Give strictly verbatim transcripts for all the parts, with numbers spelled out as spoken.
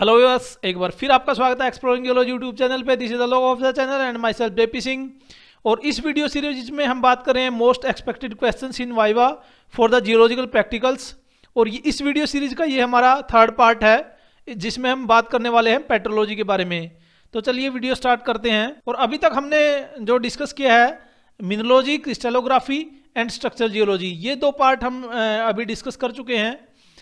Hello viewers, एक बार फिर आपका स्वागत है एक्सप्लोरिंग जियोलॉजी यूट्यूब चैनल पे। This is the log of the channel and myself JP Singh. और इस वीडियो सीरीज में हम बात कर रहे हैं most expected questions in viva for the geological practicals. और ये इस वीडियो सीरीज का ये हमारा थर्ड पार्ट है, जिसमें हम बात करने वाले हैं पेट्रोलॉजी के बारे में। तो चलिए वीडियो स्टार्ट करते हैं। और अभी तक हमने जो डिस्कस किया है mineralogy, crystallography and structure geology, ये दो पार्ट हम अभी डिस्कस कर चुके हैं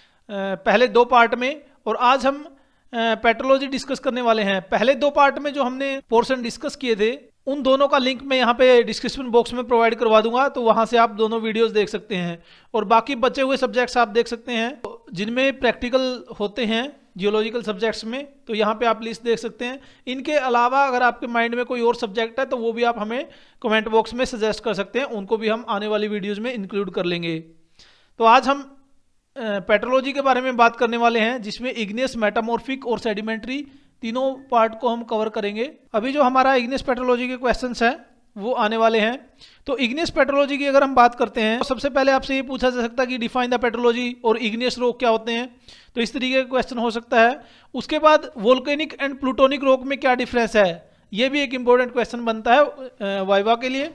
पहले दो पार्ट में। और आज हम पेट्रोलॉजी डिस्कस करने वाले हैं। पहले दो पार्ट में जो हमने पोर्शन डिस्कस किए थे उन दोनों का लिंक मैं यहाँ पे डिस्क्रिप्शन बॉक्स में प्रोवाइड करवा दूंगा, तो वहाँ से आप दोनों वीडियोस देख सकते हैं। और बाकी बचे हुए सब्जेक्ट्स आप देख सकते हैं जिनमें प्रैक्टिकल होते हैं जियोलॉजिकल सब्जेक्ट्स में, तो यहाँ पे आप लिस्ट देख सकते हैं। इनके अलावा अगर आपके माइंड में कोई और सब्जेक्ट है तो वो भी आप हमें कमेंट बॉक्स में सजेस्ट कर सकते हैं, उनको भी हम आने वाली वीडियोज़ में इंक्लूड कर लेंगे। तो आज हम पेट्रोलॉजी के बारे में बात करने वाले हैं, जिसमें इग्नियस, मेटामॉर्फिक और सेडिमेंट्री तीनों पार्ट को हम कवर करेंगे। अभी जो हमारा इग्नियस पेट्रोलॉजी के क्वेश्चंस हैं वो आने वाले हैं। तो इग्नियस पेट्रोलॉजी की अगर हम बात करते हैं तो सबसे पहले आपसे ये पूछा जा सकता है कि डिफाइन द पेट्रोलॉजी और इग्नियस रॉक क्या होते हैं, तो इस तरीके का क्वेश्चन हो सकता है। उसके बाद वोल्केनिक एंड प्लूटोनिक रॉक में क्या डिफरेंस है, ये भी एक इंपॉर्टेंट क्वेश्चन बनता है वाइवा के लिए।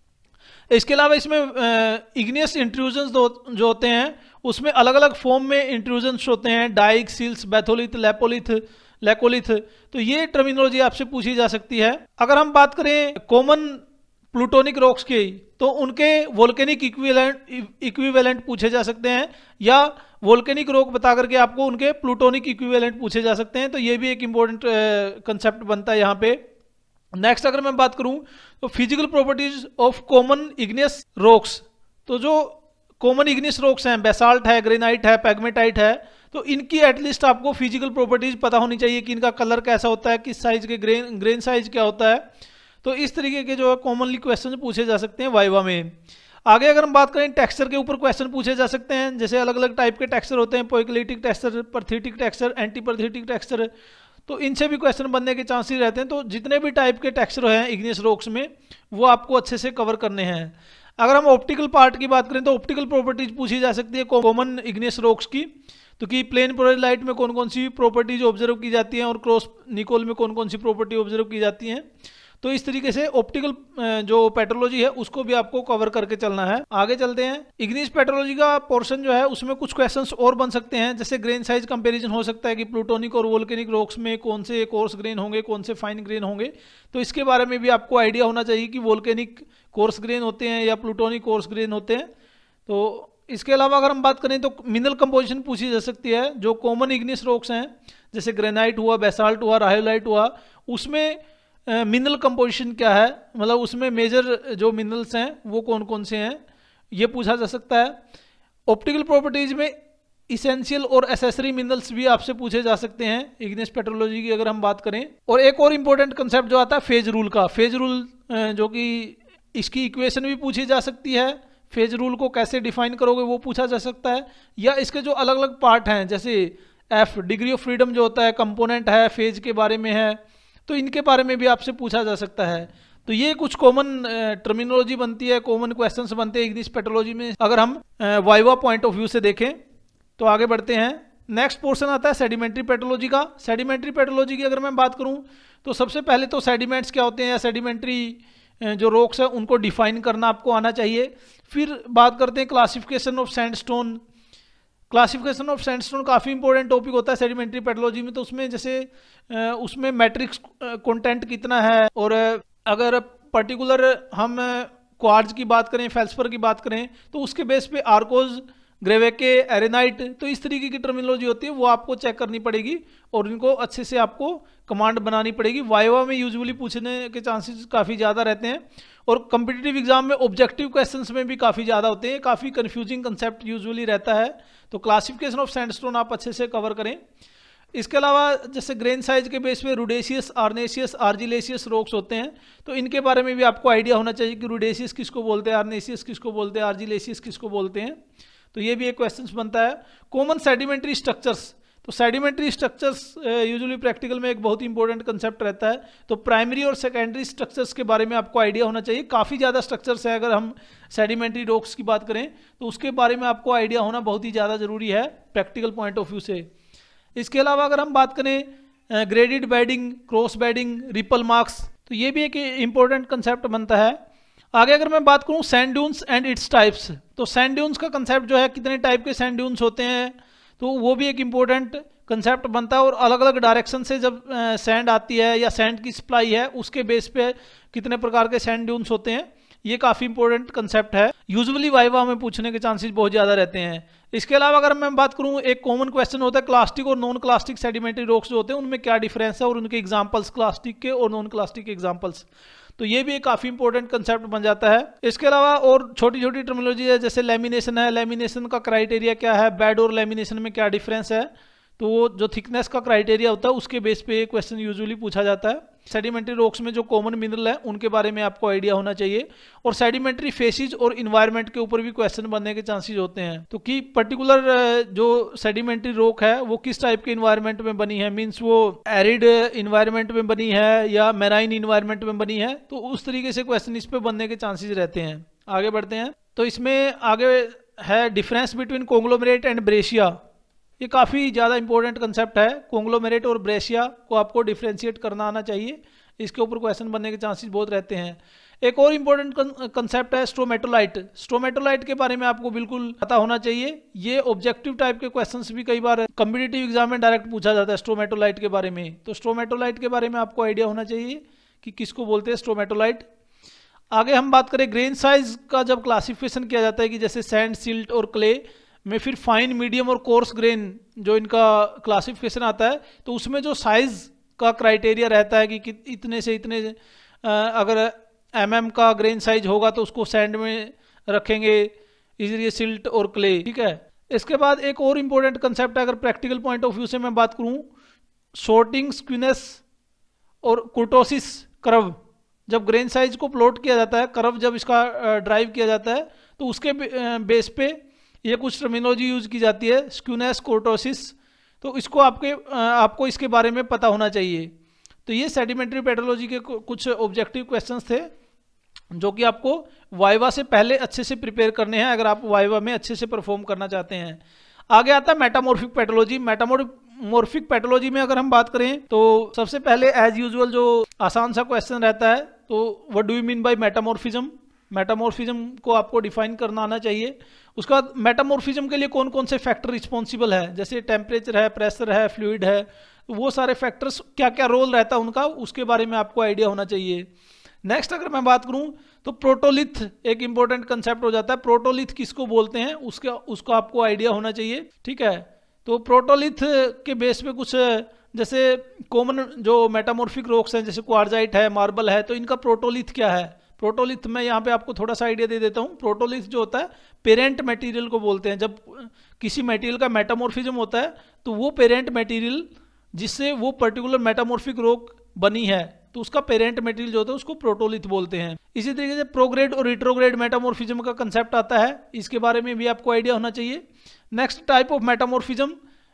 इसके अलावा इसमें इग्नियस इंट्रूजन्स जो होते हैं उसमें अलग अलग फॉर्म में इंट्रूजन्स होते हैं, dyke, sills, batholith, lopolith, laccolith. तो ये टर्मिनोलॉजी आपसे पूछी जा सकती है। अगर हम बात करें कॉमन प्लूटोनिक रॉक्स की तो उनके वोल्केनिक इक्विवेलेंट इक्विवेलेंट पूछे जा सकते हैं, या वोल्केनिक रॉक बता करके आपको उनके प्लूटोनिक इक्विवेलेंट पूछे जा सकते हैं। तो ये भी एक इम्पोर्टेंट कंसेप्ट बनता है यहाँ पे। नेक्स्ट अगर मैं बात करूं तो physical properties of common igneous rocks, तो जो कॉमन इग्नियस रॉक्स हैं, बेसाल्ट है, ग्रेनाइट है, पैगमेटाइट है, तो इनकी एटलीस्ट आपको फिजिकल प्रॉपर्टीज पता होनी चाहिए कि इनका कलर कैसा होता है, किस साइज के ग्रेन ग्रेन साइज क्या होता है। तो इस तरीके के जो है कॉमनली क्वेश्चन पूछे जा सकते हैं वाइवा में। आगे अगर हम बात करें टेक्सचर के ऊपर क्वेश्चन पूछे जा सकते हैं, जैसे अलग अलग टाइप के टेक्सचर होते हैं, poikilitic texture, perthitic texture, antiperthitic texture, तो इनसे भी क्वेश्चन बनने के चांसेस रहते हैं। तो जितने भी टाइप के टेक्सचर हैं इग्नियस रॉक्स में वो आपको अच्छे से कवर करने हैं। अगर हम ऑप्टिकल पार्ट की बात करें तो ऑप्टिकल प्रॉपर्टीज पूछी जा सकती है कॉमन इग्नियस रॉक्स की, तो कि प्लेन पोलराइट में कौन कौन सी प्रॉपर्टीज ऑब्जर्व की जाती हैं और क्रॉस निकोल में कौन कौन सी प्रॉपर्टी ऑब्जर्व की जाती हैं। तो इस तरीके से ऑप्टिकल जो पेट्रोलॉजी है उसको भी आपको कवर करके चलना है। आगे चलते हैं। इग्नियस पेट्रोलॉजी का पोर्शन जो है उसमें कुछ क्वेश्चंस और बन सकते हैं, जैसे ग्रेन साइज कंपैरिजन हो सकता है कि प्लूटोनिक और वोल्केनिक रॉक्स में कौन से कोर्स ग्रेन होंगे, कौन से फाइन ग्रेन होंगे। तो इसके बारे में भी आपको आइडिया होना चाहिए कि वोल्केनिक कोर्स ग्रेन होते हैं या प्लूटोनिक कोर्स ग्रेन होते हैं। तो इसके अलावा अगर हम बात करें तो मिनरल कंपोजिशन पूछी जा सकती है। जो कॉमन इग्नियस रॉक्स हैं जैसे ग्रेनाइट हुआ, बेसाल्ट हुआ, रायोलाइट हुआ, उसमें मिनरल कंपोजिशन क्या है, मतलब उसमें मेजर जो मिनरल्स हैं वो कौन कौन से हैं, ये पूछा जा सकता है। ऑप्टिकल प्रॉपर्टीज में इसेंशियल और एसेसरी मिनरल्स भी आपसे पूछे जा सकते हैं इग्नियस पेट्रोलॉजी की अगर हम बात करें। और एक और इम्पोर्टेंट कंसेप्ट जो आता है फेज रूल का, फेज रूल जो कि इसकी इक्वेशन भी पूछी जा सकती है, फेज रूल को कैसे डिफाइन करोगे वो पूछा जा सकता है। या इसके जो अलग अलग पार्ट हैं जैसे एफ डिग्री ऑफ फ्रीडम जो होता है, कंपोनेंट है, फेज के बारे में है, तो इनके बारे में भी आपसे पूछा जा सकता है। तो ये कुछ कॉमन टर्मिनोलॉजी बनती है, कॉमन क्वेश्चंस बनते हैं इग्नियस पेट्रोलॉजी में अगर हम वाइवा पॉइंट ऑफ व्यू से देखें। तो आगे बढ़ते हैं। नेक्स्ट पोर्शन आता है सेडिमेंट्री पेट्रोलॉजी का। सेडिमेंट्री पेट्रोलॉजी की अगर मैं बात करूं तो सबसे पहले तो सेडिमेंट्स क्या होते हैं या सेडिमेंट्री जो रॉक्स है उनको डिफाइन करना आपको आना चाहिए। फिर बात करते हैं classification of sandstone. Classification of sandstone काफ़ी इंपॉर्टेंट टॉपिक होता है सेडिमेंट्री पेट्रोलॉजी में। तो उसमें जैसे उसमें मैट्रिक्स कंटेंट कितना है, और अगर पर्टिकुलर हम क्वार्ट्ज की बात करें, फेल्सफर की बात करें, तो उसके बेस पे आर्कोज, ग्रेवेके, एरेनाइट, तो इस तरीके की टर्मिनोलॉजी होती है वो आपको चेक करनी पड़ेगी और इनको अच्छे से आपको कमांड बनानी पड़ेगी। वाइवा में यूजुअली पूछने के चांसेस काफ़ी ज़्यादा रहते हैं और कम्पिटिटिव एग्जाम में ऑब्जेक्टिव क्वेश्चंस में भी काफ़ी ज़्यादा होते हैं। काफ़ी कंफ्यूजिंग कंसेप्ट यूजुअली रहता है। तो क्लासिफिकेशन ऑफ सैंडस्टोन आप अच्छे से कवर करें। इसके अलावा जैसे ग्रेन साइज के बेस पे रूडेशियस, आर्नेशियस, आर्जिलेशियस रॉक्स होते हैं, तो इनके बारे में भी आपको आइडिया होना चाहिए कि रूडेशियस किसको बोलते हैं, आर्नेशियस किसको बोलते हैं, आर्जिलेशियस किसको बोलते हैं। तो ये भी एक क्वेश्चन बनता है। कॉमन सेडिमेंट्री स्ट्रक्चर्स, तो सेडिमेंट्री स्ट्रक्चर्स यूजुअली प्रैक्टिकल में एक बहुत ही इंपॉर्टेंट कंसेप्ट रहता है। तो प्राइमरी और सेकेंडरी स्ट्रक्चर्स के बारे में आपको आइडिया होना चाहिए। काफ़ी ज़्यादा स्ट्रक्चर्स है, अगर हम सेडिमेंट्री रॉक्स की बात करें तो उसके बारे में आपको आइडिया होना बहुत ही ज़्यादा जरूरी है प्रैक्टिकल पॉइंट ऑफ व्यू से। इसके अलावा अगर हम बात करें graded bedding, cross bedding, ripple marks, तो ये भी एक इंपॉर्टेंट कंसेप्ट बनता है। आगे अगर मैं बात करूं sand dunes and its types, तो सैंड ड्यून्स का कंसेप्ट जो है कितने टाइप के सैंड ड्यून्स होते हैं, तो वो भी एक इंपॉर्टेंट कंसेप्ट बनता है। और अलग अलग डायरेक्शन से जब सैंड आती है या सैंड की सप्लाई है उसके बेस पे कितने प्रकार के सैंड ड्यून्स होते हैं, ये काफ़ी इंपॉर्टेंट कंसेप्ट है। यूजुअली वाइवा में पूछने के चांसेस बहुत ज़्यादा रहते हैं। इसके अलावा अगर मैं बात करूं एक कॉमन क्वेश्चन होता है क्लास्टिक और नॉन क्लास्टिक सेडिमेंट्री रॉक्स जो होते हैं उनमें क्या डिफरेंस है और उनके एग्जांपल्स क्लास्टिक के और नॉन क्लास्टिक के एग्जांपल्स, तो ये भी एक काफ़ी इंपॉर्टेंट कंसेप्ट बन जाता है। इसके अलावा और छोटी छोटी टर्मिनोलॉजी है, जैसे लेमिनेशन है, लेमिनेशन का क्राइटेरिया क्या है, बेड और लेमिनेशन में क्या डिफरेंस है, तो वो जो थिकनेस का क्राइटेरिया होता है उसके बेस पे क्वेश्चन यूजुअली पूछा जाता है। सेडिमेंट्री रॉक्स में जो कॉमन मिनरल है उनके बारे में आपको आइडिया होना चाहिए। और सेडिमेंट्री फेसिस और इन्वायरमेंट के ऊपर भी क्वेश्चन बनने के चांसेस होते हैं, तो कि पर्टिकुलर जो सेडिमेंट्री रॉक है वो किस टाइप के इन्वायरमेंट में बनी है, मीन्स वो एरिड इन्वायरमेंट में बनी है या मैराइन इन्वायरमेंट में बनी है, तो उस तरीके से क्वेश्चन इस पे बनने के चांसेस रहते हैं। आगे बढ़ते हैं, तो इसमें आगे है difference between conglomerate and breccia. ये काफ़ी ज़्यादा इंपॉर्टेंट कंसेप्ट है। कॉन्ग्लोमेरेट और ब्रेशिया को आपको डिफ्रेंशिएट करना आना चाहिए, इसके ऊपर क्वेश्चन बनने के चांसेस बहुत रहते हैं। एक और इंपॉर्टेंट कंसेप्ट है स्ट्रोमेटोलाइट। स्ट्रोमेटोलाइट के बारे में आपको बिल्कुल पता होना चाहिए। ये ऑब्जेक्टिव टाइप के क्वेश्चंस भी कई बार कॉम्पिटिटिव एग्जाम में डायरेक्ट पूछा जाता है स्ट्रोमेटोलाइट के बारे में, तो स्ट्रोमेटोलाइट के बारे में आपको आइडिया होना चाहिए कि किसको बोलते हैं स्ट्रोमेटोलाइट। आगे हम बात करें ग्रेन साइज का जब क्लासिफिकेशन किया जाता है कि जैसे सैंड, सिल्ट और क्ले में फिर फाइन, मीडियम और कोर्स ग्रेन जो इनका क्लासिफिकेशन आता है, तो उसमें जो साइज का क्राइटेरिया रहता है कि इतने से इतने अगर एमएम का ग्रेन साइज होगा तो उसको सैंड में रखेंगे, इसलिए सिल्ट और क्ले, ठीक है। इसके बाद एक और इम्पोर्टेंट कंसेप्ट है अगर प्रैक्टिकल पॉइंट ऑफ व्यू से मैं बात करूं, सॉर्टिंग, स्क्यूनेस और कुर्टोसिस कर्व। जब ग्रेन साइज को प्लॉट किया जाता है, कर्व जब इसका ड्राइव किया जाता है, तो उसके बेस पे ये कुछ टर्मिनोलॉजी यूज की जाती है, स्क्यूनेस, कोर्टोसिस, तो इसको आपके आपको इसके बारे में पता होना चाहिए। तो ये सेडिमेंट्री पेट्रोलॉजी के कुछ ऑब्जेक्टिव क्वेश्चंस थे जो कि आपको वाइवा से पहले अच्छे से प्रिपेयर करने हैं अगर आप वाइवा में अच्छे से परफॉर्म करना चाहते हैं। आगे आता है मेटामॉर्फिक पेट्रोलॉजी। मेटामॉर्फिक पेट्रोलॉजी में अगर हम बात करें तो सबसे पहले एज यूजुअल जो आसान सा क्वेश्चन रहता है, तो what do you mean by metamorphism. Metamorphism को आपको डिफाइन करना आना चाहिए। उसका मेटामॉर्फिज्म के लिए कौन कौन से फैक्टर रिस्पॉन्सिबल है, जैसे टेम्परेचर है, प्रेशर है, फ्लूइड है, तो वो सारे फैक्टर्स क्या क्या रोल रहता है उनका, उसके बारे में आपको आइडिया होना चाहिए। नेक्स्ट अगर मैं बात करूं तो प्रोटोलिथ एक इंपॉर्टेंट कंसेप्ट हो जाता है। प्रोटोलिथ किसको बोलते हैं उसका उसको आपको आइडिया होना चाहिए, ठीक है। तो प्रोटोलिथ के बेस पे कुछ जैसे कॉमन जो मेटामॉर्फिक रॉक्स हैं जैसे क्वार्जाइट है, मार्बल है, तो इनका प्रोटोलिथ क्या है। प्रोटोलिथ में यहाँ पे आपको थोड़ा सा आइडिया दे देता हूँ। प्रोटोलिथ जो होता है पेरेंट मटेरियल को बोलते हैं। जब किसी मटेरियल का मेटामॉर्फिज्म होता है तो वो पेरेंट मटेरियल जिससे वो पर्टिकुलर मेटामॉर्फिक रॉक बनी है, तो उसका पेरेंट मटेरियल जो होता है उसको प्रोटोलिथ बोलते हैं। इसी तरीके से प्रोग्रेड और रिट्रोग्रेड मेटामॉर्फिज्म का कंसेप्ट आता है, इसके बारे में भी आपको आइडिया होना चाहिए। नेक्स्ट टाइप ऑफ मेटामॉर्फिज्म,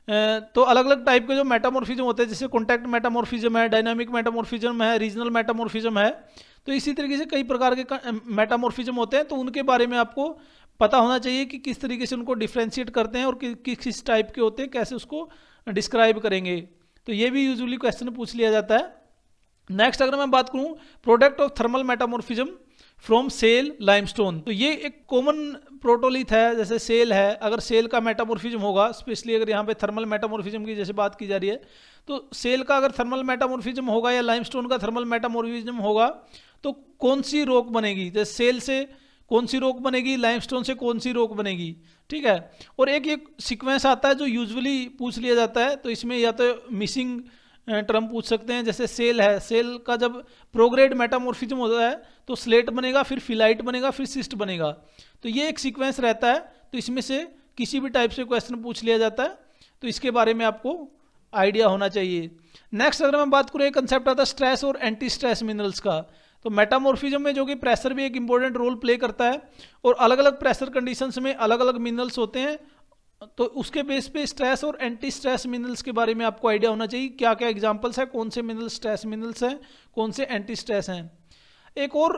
तो अलग अलग टाइप के जो मेटामॉर्फिज्म होते हैं जैसे कॉन्टैक्ट मेटामॉर्फिज्म है, डायनामिक मेटामॉर्फिज्म है, रीजनल मेटामॉर्फिज्म है, तो इसी तरीके से कई प्रकार के मेटामॉर्फिज्म होते हैं। तो उनके बारे में आपको पता होना चाहिए कि किस तरीके से उनको डिफ्रेंशिएट करते हैं और कि, कि, किस टाइप के होते हैं, कैसे उसको डिस्क्राइब करेंगे। तो ये भी यूजुअली क्वेश्चन पूछ लिया जाता है। नेक्स्ट अगर मैं बात करूं product of thermal metamorphism from shale limestone, तो ये एक कॉमन प्रोटोलिथ है। जैसे सेल है, अगर सेल का मेटामॉर्फिज्म होगा, स्पेशली अगर यहाँ पे थर्मल मेटामॉर्फिज्म की जैसे बात की जा रही है, तो सेल का अगर थर्मल मेटामॉर्फिज्म होगा या लाइमस्टोन का थर्मल मेटामॉर्फिज्म होगा, तो कौन सी रॉक बनेगी। जैसे सेल से कौन सी रॉक बनेगी, लाइमस्टोन से कौन सी रॉक बनेगी, ठीक है। और एक एक सीक्वेंस आता है जो यूजुअली पूछ लिया जाता है, तो इसमें या तो मिसिंग टर्म पूछ सकते हैं। जैसे सेल है, सेल का जब प्रोग्रेड मेटामॉर्फिज्म होता है तो स्लेट बनेगा, फिर फिलाइट बनेगा, फिर सिस्ट बनेगा, तो ये एक सीक्वेंस रहता है। तो इसमें से किसी भी टाइप से क्वेश्चन पूछ लिया जाता है, तो इसके बारे में आपको आइडिया होना चाहिए। नेक्स्ट अगर मैं बात करूँ, एक कंसेप्ट आता है स्ट्रेस और एंटी स्ट्रेस मिनरल्स का। तो मेटामॉर्फिज्म में जो कि प्रेशर भी एक इंपॉर्टेंट रोल प्ले करता है, और अलग अलग प्रेशर कंडीशंस में अलग अलग मिनरल्स होते हैं, तो उसके बेस पे स्ट्रेस और एंटी स्ट्रेस मिनरल्स के बारे में आपको आइडिया होना चाहिए। क्या क्या एग्जांपल्स है, कौन से मिनरल स्ट्रेस मिनरल्स हैं, कौन से एंटी स्ट्रेस हैं। एक और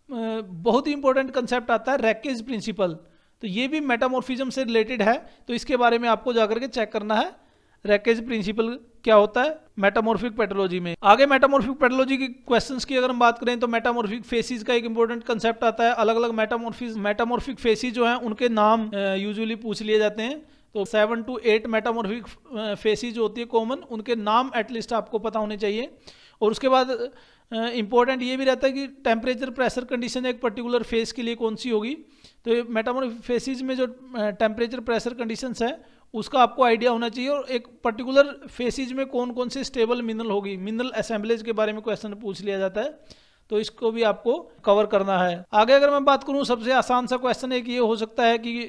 बहुत ही इंपॉर्टेंट कंसेप्ट आता है रैकेज प्रिंसिपल, तो ये भी मेटामॉर्फिज्म से रिलेटेड है, तो इसके बारे में आपको जाकर के चेक करना है। रैकेज प्रिंसिपल क्या होता है मेटामॉर्फिक पेट्रोलॉजी में। आगे मेटामॉर्फिक पेट्रोलॉजी के क्वेश्चंस की अगर हम बात करें तो मेटामॉर्फिक फेसिस का एक इंपॉर्टेंट कंसेप्ट आता है। अलग अलग मेटामॉर्फिक मेटामॉर्फिक फेसिस जो हैं उनके नाम यूजुअली पूछ लिए जाते हैं। तो seven to eight metamorphic facies जो होती है कॉमन, उनके नाम एटलीस्ट आपको पता होने चाहिए। और उसके बाद इंपॉर्टेंट ये भी रहता है कि टेम्परेचर प्रेशर कंडीशन एक पर्टिकुलर फेस के लिए कौन सी होगी। तो मेटामॉर्फिक फेसिस में जो टेम्परेचर प्रेशर कंडीशंस है उसका आपको आइडिया होना चाहिए, और एक पर्टिकुलर फेसिस में कौन कौन से स्टेबल मिनरल होगी। मिनरल असेंबलेज के बारे में क्वेश्चन पूछ लिया जाता है, तो इसको भी आपको कवर करना है। आगे अगर मैं बात करूं, सबसे आसान सा क्वेश्चन एक ये हो सकता है कि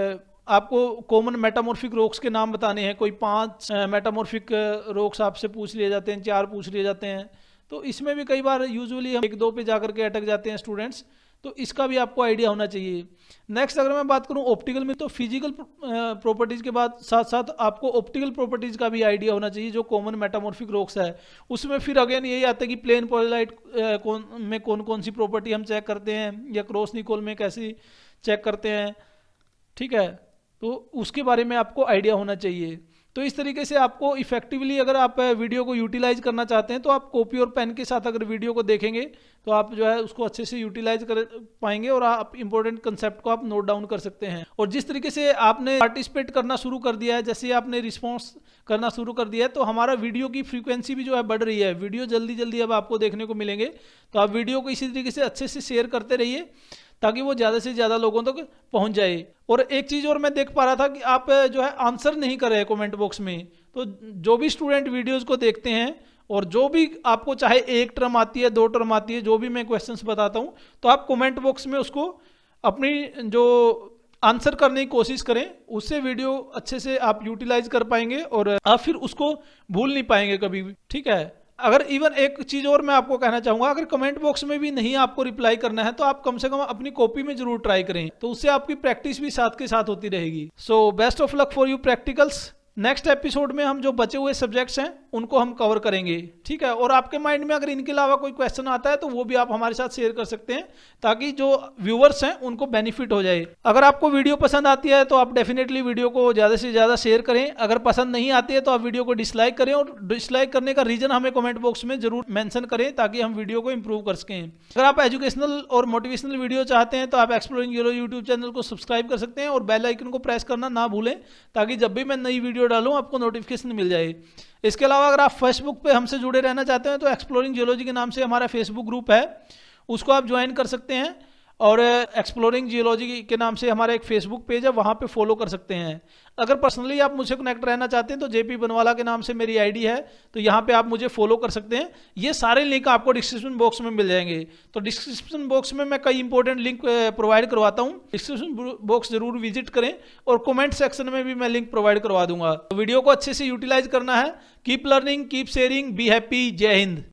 आपको कॉमन मेटामॉर्फिक रॉक्स के नाम बताने हैं। कोई पांच मेटामॉर्फिक रॉक्स आपसे पूछ लिए जाते हैं, चार पूछ लिए जाते हैं। तो इसमें भी कई बार यूजुअली हम एक दो पे जाकर के अटक जाते हैं स्टूडेंट्स, तो इसका भी आपको आइडिया होना चाहिए। नेक्स्ट अगर मैं बात करूं ऑप्टिकल में, तो फिजिकल प्रॉपर्टीज के बाद साथ साथ आपको ऑप्टिकल प्रॉपर्टीज का भी आइडिया होना चाहिए जो कॉमन मेटामॉर्फिक रॉक्स है। उसमें फिर अगेन यही आता है कि प्लेन पोलराइट कौन में कौन कौन सी प्रॉपर्टी हम चेक करते हैं, या क्रॉस निकोल में कैसी चेक करते हैं, ठीक है। तो उसके बारे में आपको आइडिया होना चाहिए। तो इस तरीके से आपको इफेक्टिवली अगर आप वीडियो को यूटिलाइज करना चाहते हैं तो आप कॉपी और पेन के साथ अगर वीडियो को देखेंगे तो आप जो है उसको अच्छे से यूटिलाइज कर पाएंगे, और आप इंपॉर्टेंट कंसेप्ट को आप नोट डाउन कर सकते हैं। और जिस तरीके से आपने पार्टिसिपेट करना शुरू कर दिया है, जैसे आपने रिस्पॉन्स करना शुरू कर दिया है, तो हमारा वीडियो की फ्रीक्वेंसी भी जो है बढ़ रही है। वीडियो जल्दी जल्दी अब आपको देखने को मिलेंगे, तो आप वीडियो को इसी तरीके से अच्छे से शेयर करते रहिए ताकि वो ज़्यादा से ज़्यादा लोगों तक पहुंच जाए। और एक चीज़ और मैं देख पा रहा था कि आप जो है आंसर नहीं कर रहे कमेंट बॉक्स में। तो जो भी स्टूडेंट वीडियोस को देखते हैं और जो भी आपको चाहे एक टर्म आती है, दो टर्म आती है, जो भी मैं क्वेश्चंस बताता हूं, तो आप कमेंट बॉक्स में उसको अपनी जो आंसर करने की कोशिश करें, उससे वीडियो अच्छे से आप यूटिलाइज कर पाएंगे और आप फिर उसको भूल नहीं पाएंगे कभी भी, ठीक है। अगर इवन एक चीज और मैं आपको कहना चाहूंगा, अगर कमेंट बॉक्स में भी नहीं आपको रिप्लाई करना है तो आप कम से कम अपनी कॉपी में जरूर ट्राई करें, तो उससे आपकी प्रैक्टिस भी साथ के साथ होती रहेगी। So best of luck for you practicals. Next episode में हम जो बचे हुए सब्जेक्ट्स हैं उनको हम कवर करेंगे, ठीक है। और आपके माइंड में अगर इनके अलावा कोई क्वेश्चन आता है तो वो भी आप हमारे साथ शेयर कर सकते हैं, ताकि जो व्यूअर्स हैं उनको बेनिफिट हो जाए। अगर आपको वीडियो पसंद आती है तो आप डेफिनेटली वीडियो को ज़्यादा से ज़्यादा शेयर करें। अगर पसंद नहीं आती है तो आप वीडियो को डिसलाइक करें, और डिसलाइक करने का रीज़न हमें कमेंट बॉक्स में जरूर मेंशन करें ताकि हम वीडियो को इंप्रूव कर सकें। अगर आप एजुकेशनल और मोटिवेशनल वीडियो चाहते हैं तो आप एक्सप्लोरिंग जियोलॉजी यूट्यूब चैनल को सब्सक्राइब कर सकते हैं, और बेल आइकन को प्रेस करना ना भूलें ताकि जब भी मैं नई वीडियो डालूँ आपको नोटिफिकेशन मिल जाए। इसके अलावा अगर आप फेसबुक पे हमसे जुड़े रहना चाहते हैं तो एक्सप्लोरिंग जियोलॉजी के नाम से हमारा फेसबुक ग्रुप है, उसको आप ज्वाइन कर सकते हैं। और एक्सप्लोरिंग जियोलॉजी के नाम से हमारा एक फेसबुक पेज है, वहाँ पे फॉलो कर सकते हैं। अगर पर्सनली आप मुझसे कनेक्ट रहना चाहते हैं तो जेपी बनवाला के नाम से मेरी आईडी है, तो यहाँ पे आप मुझे फॉलो कर सकते हैं। ये सारे लिंक आपको डिस्क्रिप्शन बॉक्स में मिल जाएंगे। तो डिस्क्रिप्शन बॉक्स में मैं कई इंपॉर्टेंट लिंक प्रोवाइड करवाता हूँ, डिस्क्रिप्शन बॉक्स जरूर विजिट करें, और कमेंट सेक्शन में भी मैं लिंक प्रोवाइड करवा दूंगा। तो वीडियो को अच्छे से यूटिलाइज करना है। Keep learning, keep sharing, be happy. जय हिंद।